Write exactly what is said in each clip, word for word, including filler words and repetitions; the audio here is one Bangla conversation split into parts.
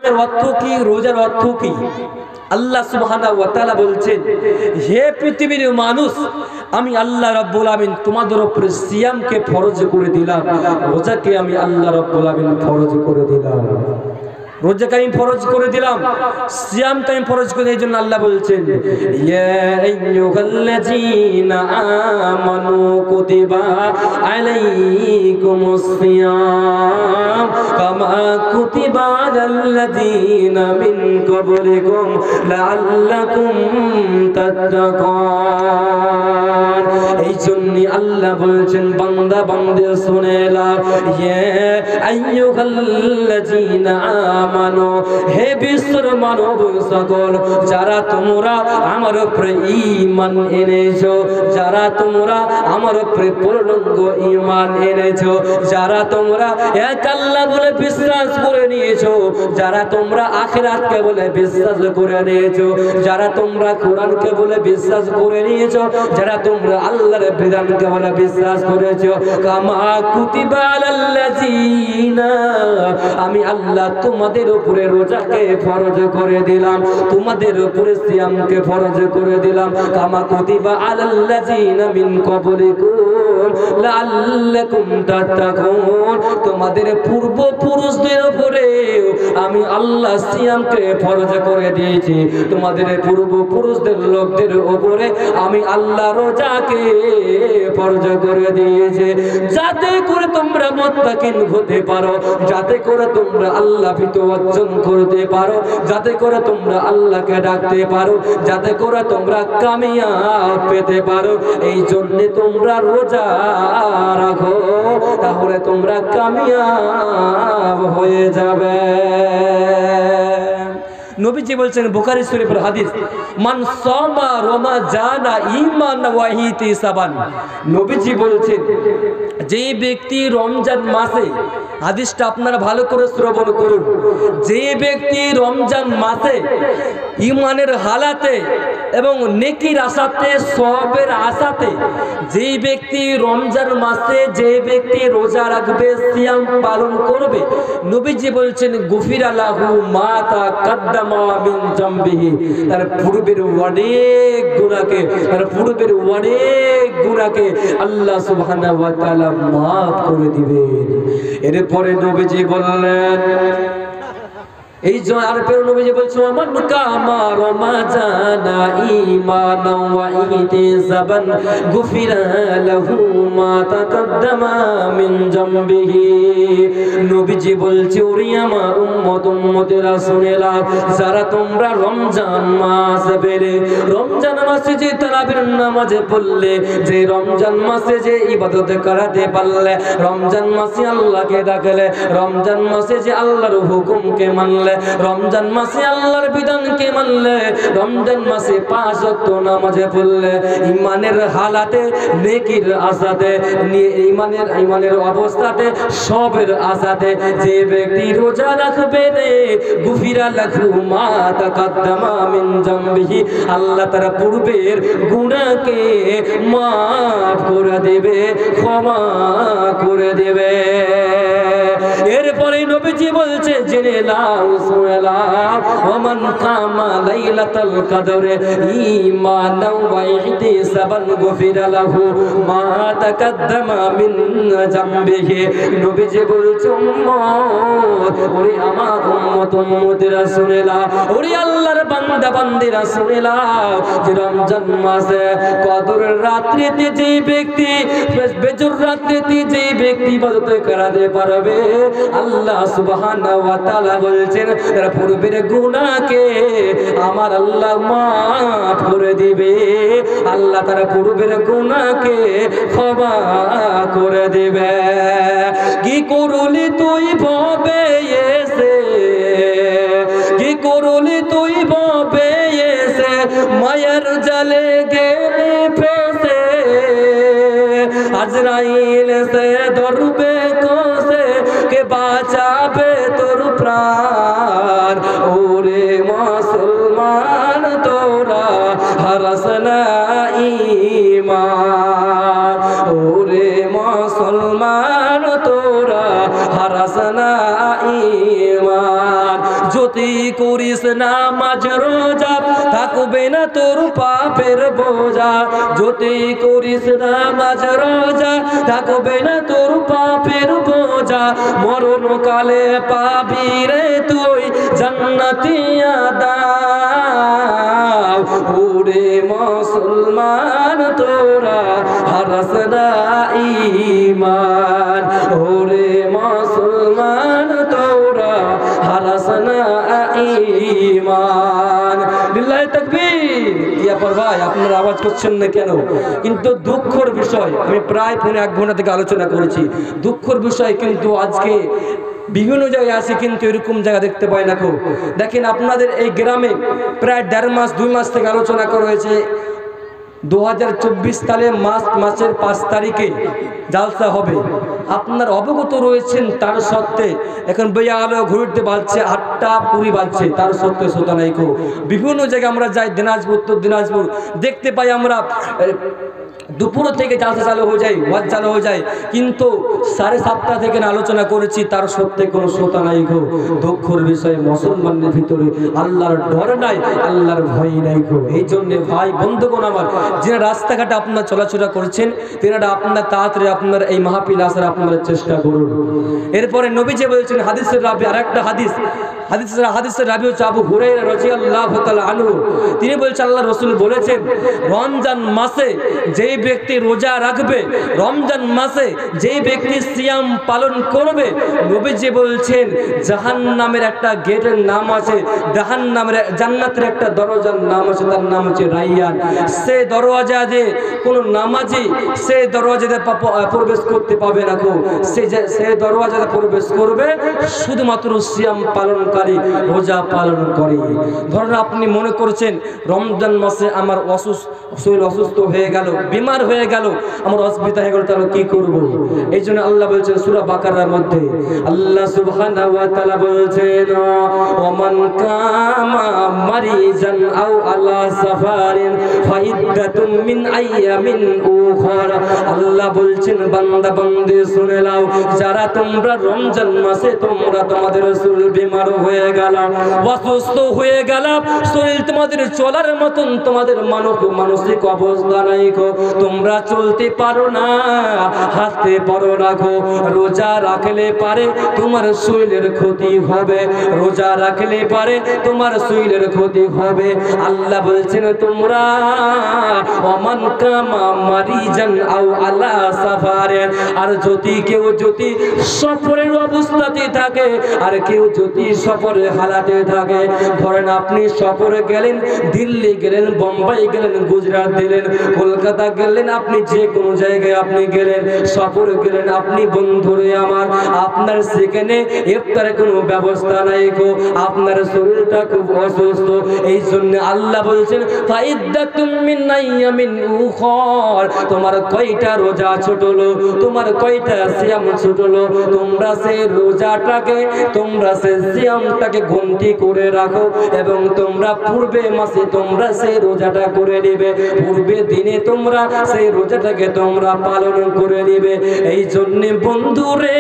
অর্থ কি, রোজার অর্থ কি? আল্লাহ সুবহানাহু ওয়া তাআলা বলছেন, হে পৃথিবীর মানুষ, আমি আল্লাহ রাব্বুল আমিন তোমাদের উপরে সিয়ামকে ফরজ করে দিলাম, রোজাকে আমি আল্লাহ রাব্বুল আমিন ফরজ করে দিলাম। রোজাকে আমি ফরজ করে দিলাম, সিয়ামকে আমি ফরজ করে, এই জন্য আল্লাহ বলছেন, ইয়া আইয়ুহাল্লাযীনা আমানু কুতিবা আলাইকুমুস সিয়াম কামা কুতিবা আলাল্লাযীনা মিন ক্বাবলিকুম লাআল্লাকুম তাত্তাকুন। এই জন্য আল্লাহ বলছেন, বান্দা বান্দে শুনে নাও, ইয়া আইয়ুহাল্লাযীনা মানো, হে বিশ্বর মানব সকল, যারা তোমরা আমার উপরে ঈমান এনেছো, যারা তোমরা আমার উপরে পূর্ণাঙ্গ ঈমান এনেছো, যারা তোমরা এক আল্লাহ বলে বিশ্বাস করে নিয়েছো, যারা তোমরা আখিরাতকে বলে বিশ্বাস করে নিয়েছো, যারা তোমরা কোরআনকে বলে বিশ্বাস করে নিয়েছো, যারা তোমরা আল্লাহর বিধানকে বলে বিশ্বাস করেছো, কামা কুতিবা আলাল্লাযীনা, আমি আল্লাহ তোমাদের উপরে রোজাকে ফরজ করে দিলাম, তোমাদের উপরে সিয়ামকে ফরজ করে দিলাম, কামা কুতিবা আলাল্লাযীনা মিন ক্বাবলিকুম লাআল্লাকুম তাত্তাকুন, তোমাদের পূর্বপুরুষদের উপরে আমি আল্লাহ সিয়ামকে ফরজ করে দিয়েছি, তোমাদের পূর্বপুরুষদের লোকদের উপরে আমি আল্লাহ রোজাকে ফরজ করে দিয়েছি, যাতে করে তোমরা মুত্তাকিন হতে পারো, যাতে করে তোমরা আল্লাহ ভীত অর্জন করতে পারো, যাতে করে তোমরা আল্লাহকে ডাকতে পারো, যাতে করে তোমরা কামিয়াব পেতে পারো। এই জন্য তোমরা রোজা রাখো, তাহলে তোমরা কামিয়াব হয়ে যাবে। নবীজি বলছেন, বুখারী শরীফের হাদিস, মান সামা রমাজানা ঈমানান ওয়া ইহতিসাবান, নবীজি বলছেন, যে ব্যক্তি রমজান মাসে, হাদিসটা আপনারা ভালো করে শ্রবণ করুন, যে ব্যক্তি রমজান মাসে ঈমানের হালাতে এবং নেকির আশাতে, সওয়াবের আশাতে, যে ব্যক্তি রমজান মাসে যে ব্যক্তি রোজা রাখবে, সিয়াম পালন করবে, নবীজি বলছেন, গুফিরা লাহু মা তাকাদ্দামা মিন জামবিহি, তার পূর্বের অনেক গুনাহকে, তার পূর্বের অনেক গুনাহকে আল্লাহ সুবহানাহু ওয়া তাআলা মাফ করে দিবেন। এরপরে নবীজি বললেন, এই যে আর পরে নবীজি বলছেন, মান কামা রমাজানা ঈমানান ওয়া ইহতিসাবান গুফিরা লাহু মা তাকাদ্দামা মিন জামবিহি। নবীজি বলছে, ওরে আমার উম্মত, উম্মতেরা শুনে নাও, যারা তোমরা রমজান মাস পেলে, রমজান মাসে যে তারাবির নামাজে পড়লে, যে রমজান মাসে যে ইবাদত করাতে পারলে, রমজান মাসে আল্লাহকে ডাকলে, রমজান মাসে যে আল্লাহর হুকুমকে মানলে, রমজান মাসে আল্লাহর বিধানকে মানলে, রমজান মাসে পাঁচ ওয়াক্ত নামাজে পড়লে, ঈমানের হালাতে, নেকির আশাতে, ঈমানের ঈমানের অবস্থাতে, সবের আশাতে যে ব্যক্তি রোজা রাখবে রে, গুফিরা লাহু মা তাকাদ্দামা মিন জামবিহি, আল্লাহ তার পূর্বের গুনাহকে মাফ করে দেবে, ক্ষমা করে দেবে। এরপরে নবীজি বলছে, জেনে নাও, শুনে নাও, ওমান কামা লাইলাতুল কদরে ঈমানান ওয়া ইহতিসাবান গুফিরা লাহু মা তাকাদ্দামা মিন জামবিহি। নবীজি বলছে, উম্মত, ওরে আমার উম্মত, উম্মতেরা শুনে নাও, ওরে আল্লাহর বান্দা বান্দিরা শুনে নাও, যে রমজান মাসে কদরের রাত্রিতে যে ব্যক্তি, বেজর রাত্রিতে যে ব্যক্তি ইবাদত করতে পারবে, আল্লাহ সুবহানাহু ওয়া তাআলা বলছেন, তার পূর্বের গুনাহকে আমার আল্লাহ মাফ করে দিবে, আল্লাহ তার পূর্বের গুনাহকে ক্ষমা করে দিবে। কি করলি তুই ভবে এসে, কি করলি তুই ভবে এসে, মায়ের জালে গেলে ফেসে, আজরাইল সে ধরবে কোসে, কে বাঁচাবে তোর প্রাণ, ওরে মুসলমান তোরা হারাস না ঈমান, ওরে মুসলমান তোরা হারাস না ঈমান। যদি করিস নামাজ রোজা থাকবে না তোর পাপের বোঝা যদি করিস নামাজ রোজা থাকবে না তোর পাপের বোঝা মরণ কালে পাবি রে তুই জান্নাতি আদাব ওরে মুসলমান তোরা হারাস না ঈমান ওরে মুসলমান তোরা হারাস না ঈমান বিল্লাহি তাকবীর। ইয়া পর ভাই আপনারা আওয়াজ করছেন না কেন? কিন্তু দুঃখের বিষয়, আমি প্রায় পৌনে এক ঘন্টা থেকে আলোচনা করেছি, দুঃখের বিষয় কিন্তু আজকে বিভিন্ন জায়গায় আসে কিন্তু এরকম জায়গা দেখতে পাই না। খুব দেখেন আপনাদের এই গ্রামে প্রায় দেড় মাস দুই মাস থেকে আলোচনা করা হয়েছে দু হাজার চব্বিশ সালে মাস মাসের পাঁচ তারিখে জালসা হবে। আপনার অবগত রয়েছেন তার সত্ত্বে এখন বেয়া আলো ঘুরতে বাজছে আটটা কুড়ি বাজছে, তার সত্ত্বে শ্রোতা নাই কো। বিভিন্ন জায়গায় আমরা যাই, দিনাজপুর উত্তর দিনাজপুর দেখতে পাই আমরা দুপুর থেকে জালসা চালু হয়ে যায়, ওয়াজ চালু হয়ে যায়, কিন্তু সাড়ে সাতটা থেকে আলোচনা করেছি তার সত্ত্বে কোনো শ্রোতা নাই গো। দুঃখের বিষয় মুসলমানদের ভিতরে আল্লাহর ডর নাই, আল্লাহর ভয় নাই গো। এই জন্য ভাই বন্ধুগণ আমার, যারা রাস্তাঘাটে আপনারা চলাচলা করছেন তেনারা আপনার তাড়াতাড়ি আপনার এই মাহফিল আসার আপনারা চেষ্টা করুন। এরপরে নবীজি বলেছেন হাদিসের রাবি, আর একটা হাদিস হাদিসের হাদিসের রাবি হচ্ছে আবু হুরায়রা রাদিয়াল্লাহু তাআলা আনহু, তিনি বলেছেন আল্লাহ রাসূল বলেছেন রমজান মাসে যেই ব্যক্তি রোজা রাখবে, রমজান মাসে যেই ব্যক্তি সিয়াম পালন করবে, নবীজি বলছেন জাহান্নামের একটা গেটের নাম আছে, জাহান্নামের জান্নাতের একটা দরজার নাম আছে, তার নাম হচ্ছে রাইয়ান। সে দরওয়াজা দিয়ে কোনো নামাজি সে দরওয়াজাতে প্রবেশ করতে পাবে না গো। সে সে দরওয়াজাতে প্রবেশ করবে শুধুমাত্র সিয়াম পালনকারী, রোজা পালন করে। ধরুন আপনি মনে করছেন রমজান মাসে আমার অসুস্থ শরীর অসুস্থ হয়ে গেল, বিমার হয়ে গেল, আমার অসুবিধা হয়ে গেল, তাহলে কি করব? এই জন্য আল্লাহ বলছেন সূরা বাকারার মধ্যে, আল্লাহ সুবহানাহু ওয়া তাআলা বলছেন ওমান কামা মারিজান আও আলা সাফারিন ফাইদ্দাতুম মিন আইয়ামিন উখরা। আল্লাহ বলছেন বান্দা বান্দী শুনে নাও, যারা তোমরা রমজান মাসে তোমরা তোমাদের শরীর বিমার হয়ে গেল, অসুস্থ হয়ে গেল, শরীর তোমাদের চলার মতন তোমাদের মানব মানসিক অবস্থা নাই গো, তোমরা চলতে পারো না, হাঁটতে পারো না গো, রোজা রাখলে পারে তোমার শরীরের ক্ষতি হবে, রোজা রাখলে পারে তোমার শরীরের ক্ষতি হবে। আল্লাহ বলছেন তোমরা ওমান কামা মারিজান আও আলা সাফারিন, আর যদি কেউ যদি সফরের অবস্থাতে থাকে, আর কেউ যদি সফরে হালাতে থাকে, ধরেন আপনি সফরে গেলেন, দিল্লি গেলেন, বোম্বাই গেলেন, গুজরাট গেলেন, কলকাতা গেলেন, আপনি যে কোনো জায়গায় আপনি গেলেন, সফরে গেলেন আপনি, বন্ধুরে আমার, আপনার সেখানে ইফতারের কোনো ব্যবস্থা নাই গো, আপনার শরীরটা খুব অসুস্থ। এই জন্য আল্লাহ বলছেন ফাইদ্দাতুম মিন আইয়ামিন উখর, তোমার কয়টা রোজা ছুটলো, তোমার কয়টা সিয়াম ছুটলো, তোমরা সেই রোজাটাকে তোমরা সেই সিয়ামটাকে গন্তি করে রাখো, এবং তোমরা পূর্বে মাসে তোমরা সেই রোজাটা করে নেবে, পূর্বে দিনে তোমরা সেই রোজাটাকে তোমরা পালন করে নেবে। এই জন্য বন্ধুরে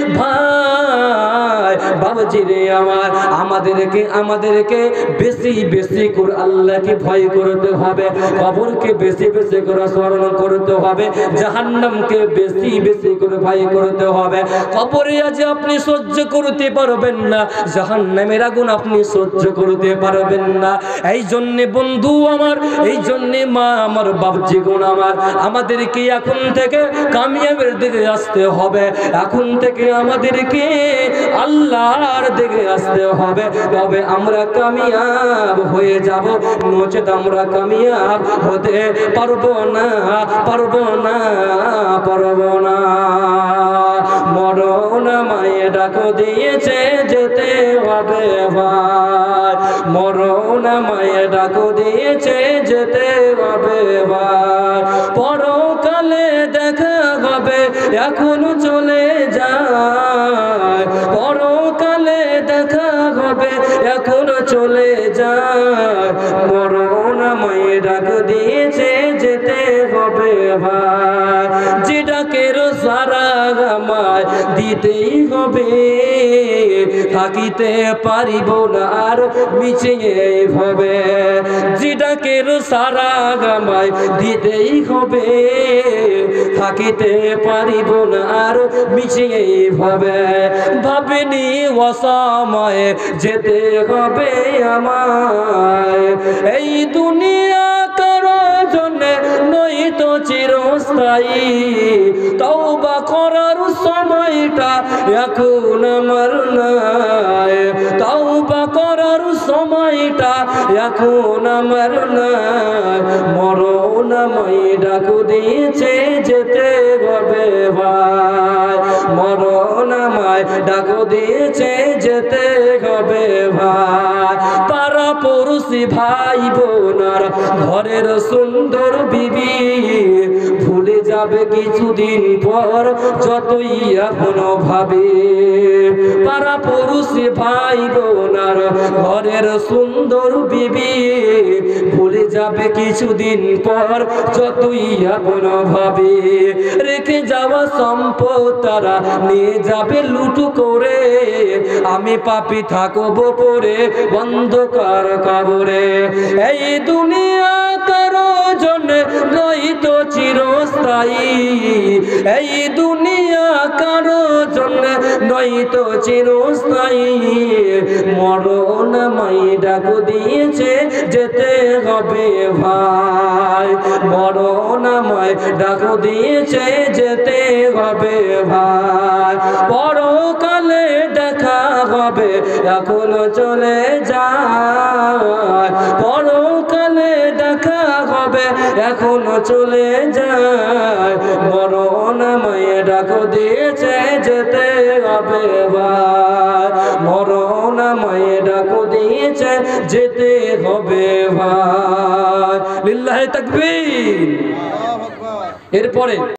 ভাই বাবাজি রে আমার, আমাদেরকে আমাদেরকে বেশি বেশি করে আল্লাহকে ভয় করতে হবে, কবরকে বেশি বেশি করে স্মরণ করতে হবে, জাহান্নামকে বেশি বেশি করে ভয় করতে হবে। কবরে আজ আপনি সহ্য করতে পারবেন না, জাহান্নামের আগুন আপনি সহ্য করতে পারবেন না। এই জন্য বন্ধু আমার, এই জন্য মা আমার, বাবজি গুণ আমার, আমাদেরকে এখন থেকে কামিয়াবের দিকে আসতে হবে, এখন থেকে আমাদেরকে আল্লাহর দিকে আসতে হবে, তবে আমরা কামিয়াব হয়ে যাব, নচেত আমরা কামিয়াব হতে পারবো না, পারবো না, পারবো না। মরণ মায়ে ডাকো দিয়েছে যেতে হবে ভাই, মরণ মায়ে ডাকো দিয়েছে যেতে হবে ভাই, পরকালে দেখা হবে এখন চলে যায়, পরকালে দেখা হবে এখন চলে যায়, মরণ মায়ে ডাক দিয়েছে যেতে হবে ভাই, যে ডাকের সারা আমায় দিতেই হবে, থাকিতে পারিব না আর মিছে ভাবে। যেটাকের সারা আমায় দিতেই হবে, থাকিতে পারিব না আর মিছে ভাবে। ভাবিনি অসময়ে যেতে হবে আমায়, এই দুনিয়া কারো জন্যে নই তো চিরস্থায়ী। তওবা করার সময়টা এখন আমার নাই, তওবা করার সময়টা এখন আমার নাই। মরণ আমায় ডাক দিয়েছে যেতে হবে ভাই, মরণ আমায় ডাক দিয়েছে যেতে হবে ভাই। পাড়া পড়োশি ভাই বোনার ঘরের সুন্দর বিবি ভুলে যাবে কিছুদিন পর যতই এখনো ভাবে। পাড়া পড়োশি ভাই বোনার ঘরের সুন্দর বিবি ভুলে যাবে কিছুদিন পর যতই এখনো ভাবে। রেখে যাওয়া সম্পদ তারা নিয়ে যাবে লুটু করে, আমি পাপী থাকবো পরে অন্ধকার কবরে। এই দুনিয়া কারো জন্য নয় তো চিরস্থায়ী, এই দুনিয়া কারো জন্য নয় তো চিরস্থায়ী। মরণ আমায় ডাক দিয়েছে যেতে হবে ভাই, মরণ আমায় ডাক দিয়েছে যেতে হবে ভাই। পরকালে দেখা হবে এখনো চলে যায়, পরকালে দেখা হবে এখনো চলে যায়। মরণ আমায় ডাক দিয়েছে যেতে হবে ভাই, মরণ আমায় ডাক দিয়েছে যেতে হবে ভাই। লিল্লাহি তাকবীর। এরপরে